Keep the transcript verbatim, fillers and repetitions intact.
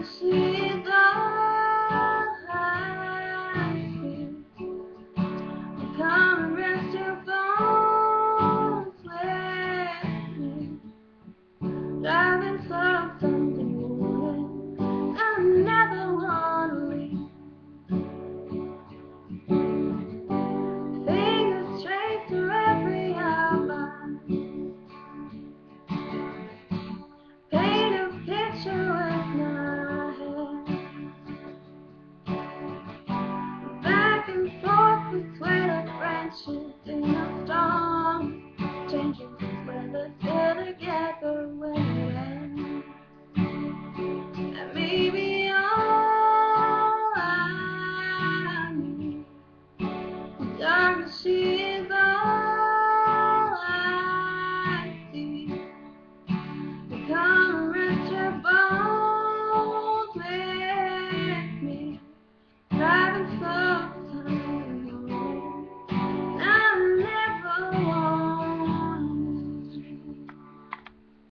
She's all I see. Come and rest your bones with me. Driving slow Sunday morning, I never wanna leave. Fingers straight through every outline. Paint a picture with my hands. Back and forth we sway like branches in a storm. Change